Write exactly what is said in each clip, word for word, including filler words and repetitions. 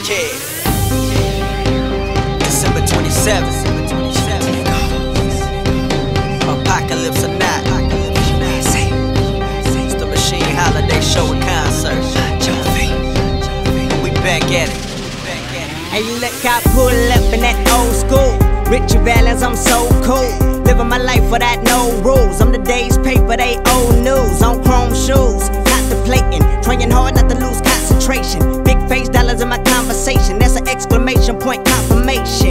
Yeah. December twenty-seventh. Apocalypse or not. It's the Machine Holiday Show and concert. We back at it. Hey, look, I pull up in that old school. Richie Valens, I'm so cool. Living my life without no rules. I'm the day's paper, they old news. On chrome shoes, contemplating, trying hard not to lose concentration. Big face dollars in my conversation. That's an exclamation point confirmation.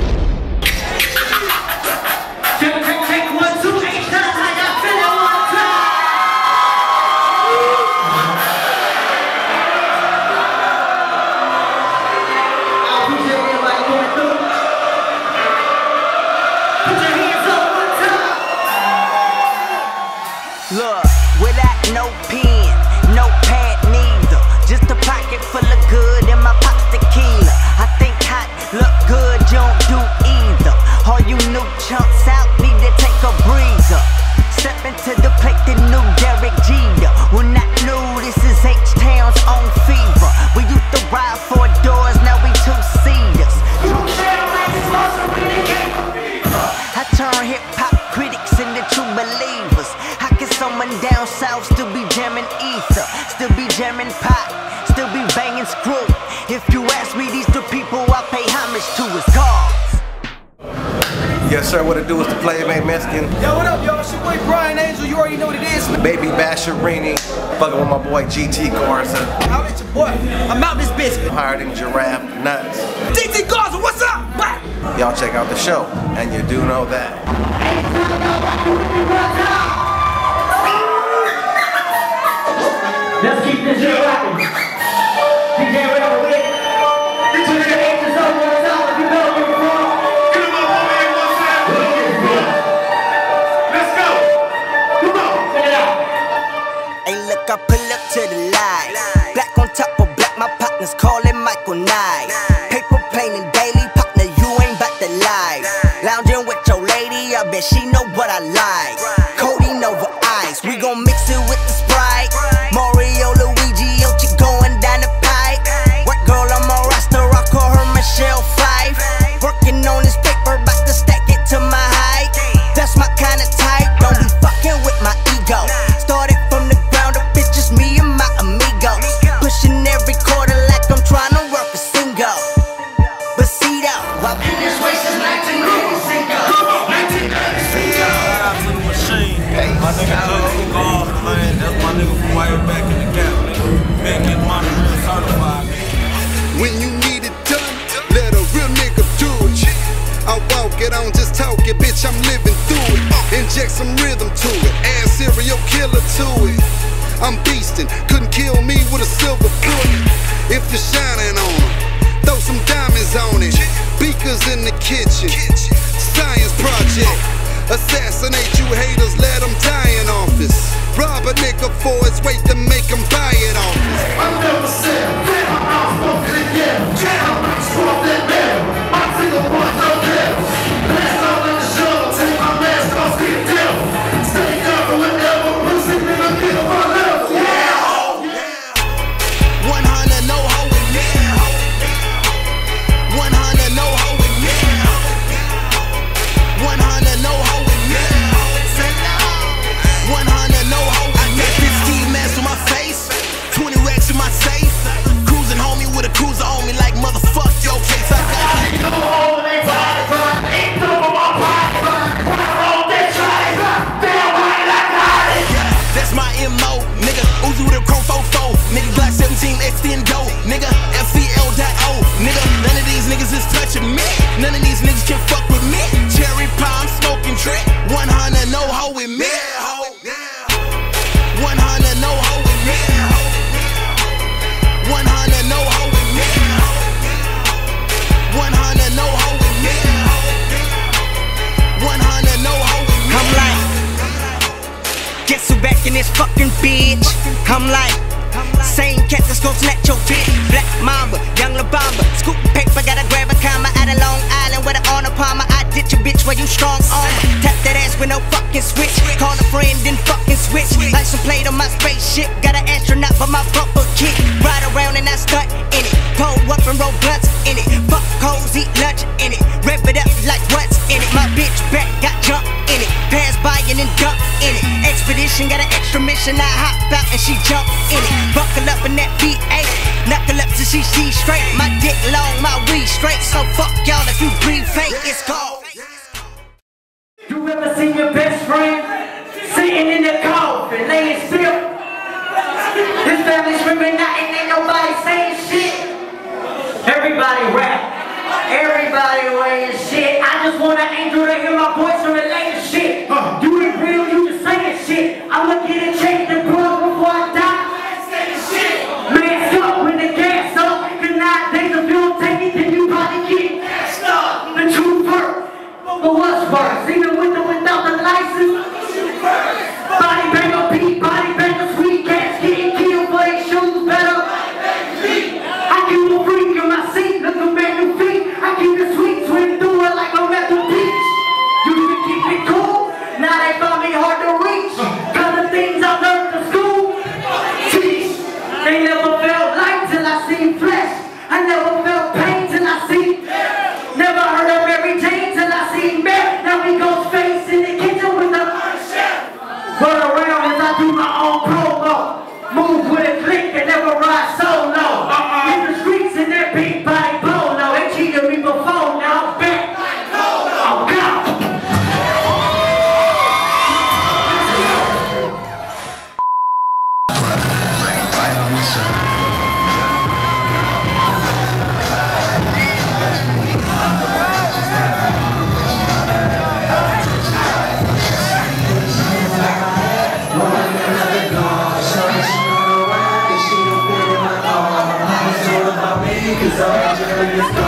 Look, without no pen, no pad neither. Just a pocket full of good and my pop's tequila. I think hot, look good, you don't do either. All you new chumps out need to take a breather. Step into the plate, the new Derek Jeter. When I knew this is H-Town's own fever. We used to ride four doors, now we two-seaters. I turn hip-hop critics into true believers. How can someone down south still be jamming ether, still be jamming pot, still be banging screw? If you ask me, these the people I pay homage to is gods. Yes, sir. What it do is the player made Mexican. Yo, what up, y'all? It's your boy Brian Angel. You already know what it is. Baby Basherini. Fucking with my boy G T Garza. How at your boy? I'm out this bitch. Higher than giraffe nuts. G T Garza, what's up? Bye. Y'all check out the show, and you do know that. Let's keep this shit rocking. D J Rebel with it. Put your hands up on top if you know where you're from. Get him up on me one time. Let's go. Come on. Check it out. Hey, look, I pull up to the line. Black on top of black, my partners calling Michael Knight. Paper planing daily, partner, you ain't bout to lie. Lounging with your lady, I bet she know what I like. Codeine over ice, we gon' mix it with the Sprite. Mario, Luigi, Ochi going down the pipe. White girl on my roster, I call her Michelle Fife. Working on this paper, bout to stack it to my height. That's my kind of type, don't be fucking with my ego. Started from the ground up, it's just me and my amigos. Pushing every quarter like I'm trying to work a single. But see though, I've been this way since nineteen ninety-six. nineteen ninety-six. Shout out to the Machine. Hey, my nigga G T Garza, man. That's my nigga from way back in the gap, nigga. Been getting money real certified, nigga. When you need it done, let a real nigga do it. I walk it, I don't just talk it, bitch, I'm living through it. Inject some rhythm to it, add serial killer to it. I'm beastin', couldn't kill me with a silver bullet. If you're shining on them, throw some diamonds on it. Beakers in the kitchen, science project. Assassinate you haters, let them die in office. Rob a nigga for his weight to make him buy it off. I never said that I'm not supposed to get down. Swap that metal. I see the one no devil. Blast out in the show. Take my mask off, see the devil. Stay covered whenever. Pussy nigga get on my level. Yeah. one hundred no hoe with me. one hundred no hoe with me. one hundred no hoe with me. one hundred no hoe with me. I got fifteen masks on my face, twenty racks in my safe. Cruising homie with a cruiser on me like motherfuck your case. I got that's my M O, nigga. Uzi with a chrome four four, nigga. Black seventeen extendo, nigga. F C L dot O, nigga. None of these niggas is touching me. None of these niggas can fuck with me. Cherry pie, I'm smoking trick. one hundred no hoe with me. one hundred no hoe with me. one hundred no hoe with me. one hundred no hoe with me. one hundred no hoe with me. I'm like, guess who back in this fucking bitch? I'm like, same cat that's gon' snatch your bitch. Black Mamba, young La Bamba. Scoop paper, gotta grab a comma out of Long Island with an honor palmer. I ditch a bitch where you strong armor. Tap that ass with no fucking switch. Call a friend, then fucking switch. Like some plate on my spaceship. Got an astronaut for my bumper kick. Ride around and I stunt in it. Pull up and roll and I hop out and she jump in it. Buckle up in that V eight, knuckle up till she see straight. My dick long, my weed straight. So fuck y'all if you breathe fake. It's called. You ever seen your best friend sitting in the coffin, laying still? His family screaming out and ain't nobody saying shit. Everybody rap. Everybody weighing shit. I just want an angel to hear my voice and relate to shit. Uh, you ain't real, you just saying shit. I'ma get it checked and plug before I die. Mask up when the gas up. Cause nowadays if you don't take it, then you probably get gassed up. The truth hurt. But what's worse? Even with or without the license? Body banger beat, body banger sweet. Cats getting killed for their shoes better. I keep a freak in my seat, looking back new feet. I keep it sweet, swim through it like I'm at the beach. You can keep it cool, now they found me hard to reach. Cause the things I learned to school, teach. They never felt light till I seen flesh. I never felt pain till I seen death. Never heard of Mary Jane till I seen meth. Now we go space in the kitchen with the chef. Run around as I do my own promo. Move with a click and never ride solo. In the streets in that big body polo. They cheated me before, now I'm back. Oh God. Cause all I